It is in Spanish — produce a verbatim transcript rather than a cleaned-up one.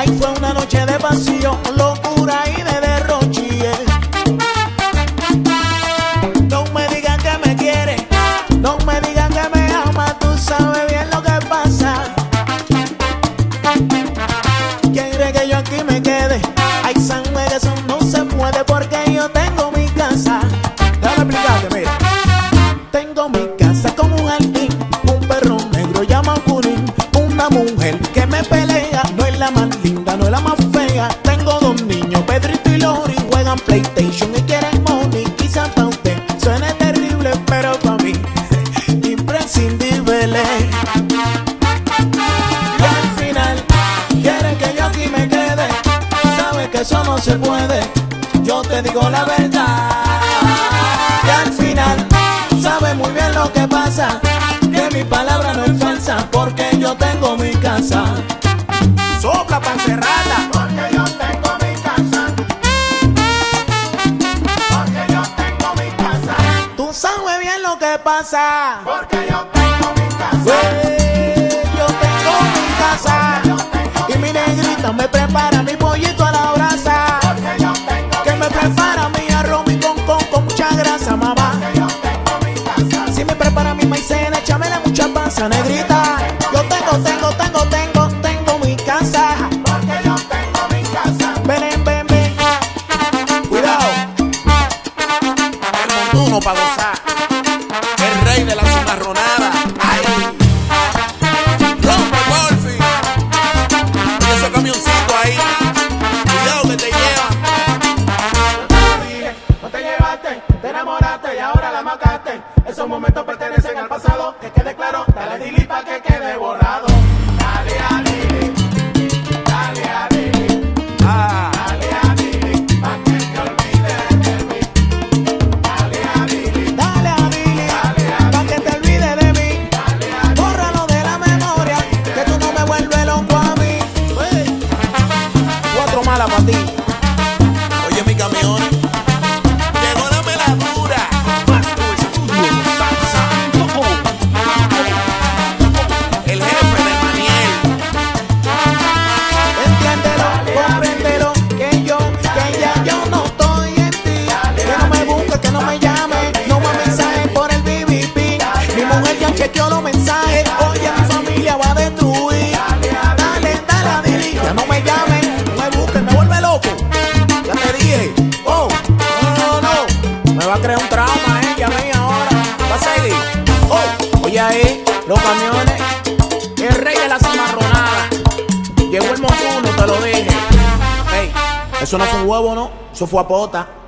Ahí fue una noche de pasión, locura y de derroche. No me digan que me quiere, no me digan que me ama, tú sabes bien lo que pasa. Quiere que yo aquí me quede, hay sangre que eso no se puede porque yo tengo mi casa. Déjame explicarte, mira. Tengo mi casa con un jardín, un perro negro llama Curín, una mujer que me pelea, no es la más linda, no es la más fea. Tengo dos niños, Pedrito y Lori, juegan PlayStation y quieren money. Quizás para usted suene terrible, pero para mí imprescindible. Y al final quieren que yo aquí me quede, sabes que eso no se puede, yo te digo la verdad. Y al final sabe muy bien lo que pasa, que mi palabra no es falsa, porque yo tengo mi casa. Sopla pancerrata, porque yo tengo mi casa. Porque yo tengo mi casa. Tú sabes bien lo que pasa, porque yo tengo mi casa. Hey, yo tengo mi casa. Tengo y mi negrita me prepara mi pollito a la brasa. Porque yo tengo que me prepara mi arroz, mi con con con mucha grasa, mamá. Si me prepara mi maicena, échamele mucha panza, negrita. Yo tengo, tengo, tengo, tengo, tengo mi casa. Porque yo tengo mi casa. Ven, ven, ven. Cuidado. El montuno pa' gozar. El rey de la cimarronada. Ay. Rompe, Golfi. Y ese camioncito ahí. Cuidado que te lleva. No te llevaste, te enamoraste y ahora la mataste. Esos momentos pertenecen al pasado, que quede claro, dale Dili pa' que quede borrado. Dale a Dili, dale a Dili, ah. Dale a Dili, pa' que te olvides de mí. Dale a Dili, dale a Dili, pa' que te olvides de mí. Bórralo de la memoria, que tú no me vuelves loco a mí. Hey. Cuatro malas pa' ti. Oye, mi camiones. Chequeo los mensajes, oye, mi familia va a destruir. Dale, dale a Dili, ya no me llamen, no me busquen, me vuelve loco. Ya te dije, oh, no, no, no, me va a crear un trauma ella, eh, mía, ahora, va a seguir. Oh, oye ahí, los camiones, el rey de la cimarronada. Llegó el montuno, te lo dije. Hey, eso no fue un huevo, no, eso fue a pota.